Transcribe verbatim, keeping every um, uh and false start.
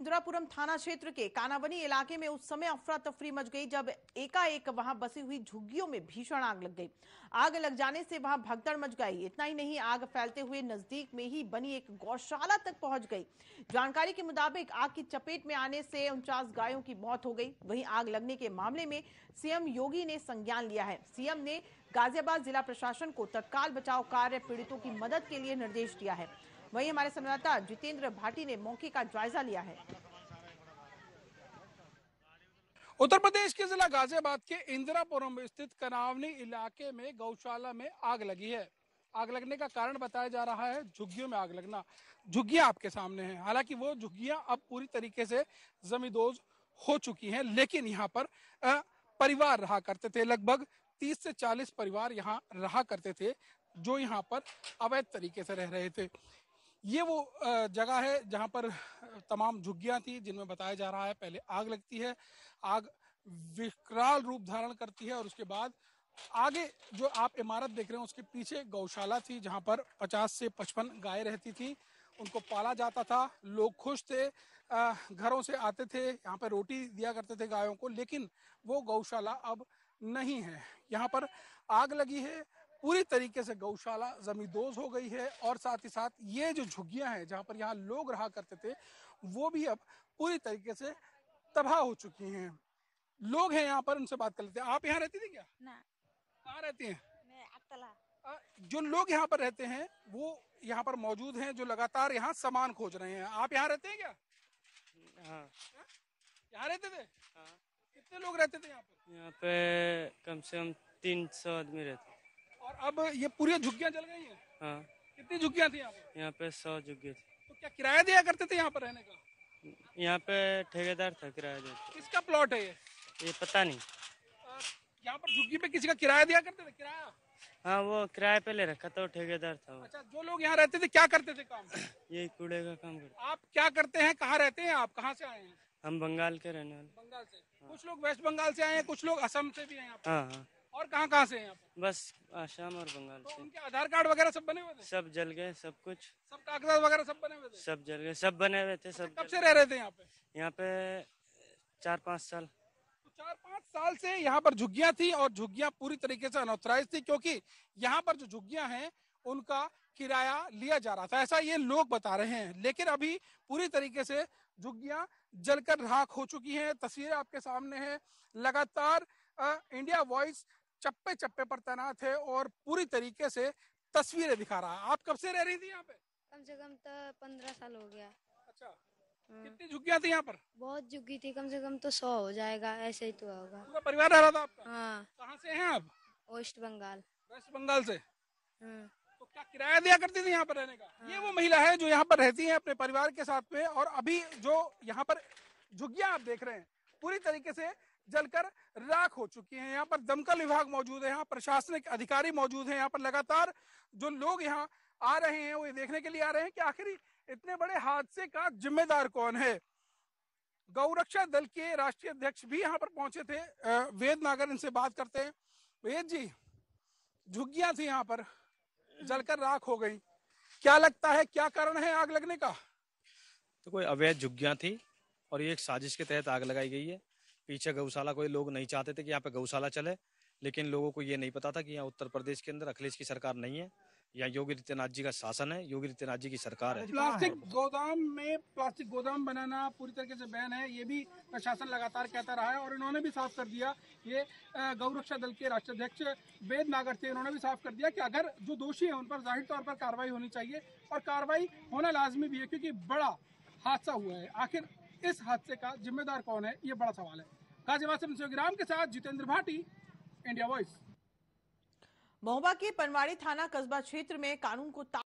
इंदिरापुरम थाना क्षेत्र के कानावनी इलाके में उस समय अफरा तफरी मच गई जब एकाएक वहां बसी हुई झुग्गियों में भीषण आग लग गई। आग लग जाने से वहां भगदड़ मच गई। इतना ही नहीं, आग फैलते हुए नजदीक में ही बनी एक गौशाला तक पहुंच गई। जानकारी के मुताबिक आग की चपेट में आने से उनचास गायों की मौत हो गई। वहीं आग लगने के मामले में सीएम योगी ने संज्ञान लिया है। सीएम ने गाजियाबाद जिला प्रशासन को तत्काल बचाव कार्य पीड़ितों की मदद के लिए निर्देश दिया है। वहीं हमारे संवाददाता जितेंद्र भाटी ने मौके का जायजा लिया है। उत्तर प्रदेश के जिला गाजियाबाद के इंदिरापुरम स्थित कनावनी इलाके में गौशाला में आग लगी है। आग लगने का कारण बताया जा रहा है झुग्गियों में आग लगना। झुग्गियां आपके सामने हैं। हालांकि वो झुग्गियां अब पूरी तरीके से जमींदोज हो चुकी हैं, लेकिन यहाँ पर परिवार रहा करते थे। लगभग तीस से चालीस परिवार यहाँ रहा करते थे जो यहाँ पर अवैध तरीके से रह रहे थे। ये वो जगह है जहां पर तमाम झुग्गियां थी जिनमें बताया जा रहा है पहले आग लगती है, आग विकराल रूप धारण करती है और उसके बाद आगे जो आप इमारत देख रहे हैं उसके पीछे गौशाला थी जहां पर पचास से पचपन गायें रहती थी। उनको पाला जाता था, लोग खुश थे, घरों से आते थे, यहाँ पर रोटी दिया करते थे गायों को। लेकिन वो गौशाला अब नहीं है। यहाँ पर आग लगी है, पूरी तरीके से गौशाला जमींदोज हो गई है और साथ ही साथ ये जो झुग्गियां हैं जहां पर यहाँ लोग रहा करते थे वो भी अब पूरी तरीके से तबाह हो चुकी हैं। लोग हैं यहाँ पर, उनसे बात कर लेते हैं। आप यहाँ रहती थी क्या? ना। कहाँ रहती हैं? मैं अक्तला। जो लोग यहाँ पर रहते हैं वो यहाँ पर मौजूद हैं जो लगातार यहाँ सामान खोज रहे हैं। आप यहाँ रहते हैं क्या? हाँ। यहाँ रहते थे? हाँ। कितने लोग रहते थे यहाँ पर? यहाँ पे कम से कम तीन सौ आदमी रहते। और अब ये पूरी झुग्गियां जल गई हैं? हाँ। कितनी झुग्गियां थी यहाँ पे? यहाँ पे सौ झुग्गी थी। तो क्या किराया दिया करते थे यहाँ पर रहने का? यहाँ पे ठेकेदार था किराया देते। किसका प्लॉट है ये? ये पता नहीं। यहाँ पर झुग्गी पे किसी का किराया दिया करते थे? किराया? हाँ, वो किराए पे ले रखा था, वो ठेकेदार था वो। अच्छा, जो लोग यहाँ रहते थे क्या करते थे काम? ये कूड़े का काम करते। आप क्या करते हैं? कहाँ रहते हैं आप? कहाँ से आए हैं? हम बंगाल के रहने वाले। बंगाल से? हाँ। कुछ लोग वेस्ट बंगाल से आए हैं, कुछ लोग असम से भी हैं यहाँ पर। हाँ हाँ। और कहाँ कहाँ से हैं यहाँ पर? बस आसाम और बंगाल तो से। उनके आधार कार्ड वगैरह सब बने हुए थे? सब जल गए, सब कुछ। सब कागजात वगैरह सब बने हुए थे? सब जल गए, सब बने हुए थे। सब कब से रह रहे थे यहाँ पे? यहाँ पे चार पाँच साल। तो चार पाँच साल से यहाँ पर झुग्गियां थी और झुग्गियां पूरी तरीके से अनऑथराइज थी क्योंकि यहाँ पर जो झुग्गियां हैं उनका किराया लिया जा रहा था, ऐसा ये लोग बता रहे हैं। लेकिन अभी पूरी तरीके से झुग्गियां जलकर राख हो चुकी हैं। तस्वीरें आपके सामने हैं। लगातार आ, इंडिया वॉइस चप्पे चप्पे पर तैनात है और पूरी तरीके से तस्वीरें दिखा रहा है। आप कब से रह रही थी यहाँ पे? कम से कम तो पंद्रह साल हो गया। अच्छा, कितनी झुग्गियां थी यहाँ पर? बहुत झुग्गी थी, कम से कम तो सौ हो जाएगा, ऐसे ही तो होगा। पूरा परिवार रह रहा था आपका? हाँ। कहाँ से हैं आप? वेस्ट बंगाल। वेस्ट बंगाल से? हाँ। तो क्या किराया दिया करती थी यहाँ पर रहने का? हाँ। ये वो महिला है जो यहाँ पर रहती है अपने परिवार के साथ में। और अभी जो यहाँ पर झुग्गियां आप देख रहे हैं पूरी तरीके से जलकर राख हो चुकी हैं। यहाँ पर दमकल विभाग मौजूद है, यहाँ प्रशासनिक अधिकारी मौजूद हैं। यहाँ पर लगातार जो लोग यहाँ आ रहे हैं वो ये देखने के लिए आ रहे हैं कि आखिर इतने बड़े हादसे का जिम्मेदार कौन है। गौरक्षा दल के राष्ट्रीय अध्यक्ष भी यहाँ पर पहुंचे थे, वेद नागर, इनसे बात करते हैं। वेद जी, झुग्गियां थी यहाँ पर, जलकर राख हो गई, क्या लगता है क्या कारण है आग लगने का? तो कोई अवैध झुग्गियां थी और ये एक साजिश के तहत आग लगाई गई है। पीछे गौशाला कोई लोग नहीं चाहते थे कि यहाँ पे गौशाला चले, लेकिन लोगों को ये नहीं पता था कि यहाँ उत्तर प्रदेश के अंदर अखिलेश की सरकार नहीं है, यहाँ योगी आदित्यनाथ जी का शासन है, योगी आदित्यनाथ जी की सरकार है। प्लास्टिक गोदाम में प्लास्टिक गोदाम बनाना पूरी तरीके से बैन है, ये भी प्रशासन लगातार कहता रहा है और इन्होंने भी साफ कर दिया। ये गौरक्षा दल के राष्ट्रीय अध्यक्ष वेद नागर थे, उन्होंने भी साफ कर दिया कि अगर जो दोषी है उन पर जाहिर तौर पर कार्रवाई होनी चाहिए और कार्रवाई होना लाजमी भी है क्योंकि बड़ा हादसा हुआ है। आखिर इस हादसे का जिम्मेदार कौन है, ये बड़ा सवाल है। गाजियाबाद से योगीराम के साथ जितेंद्र भाटी, इंडिया वॉइस। महोबा के पनवाड़ी थाना कस्बा क्षेत्र में कानून को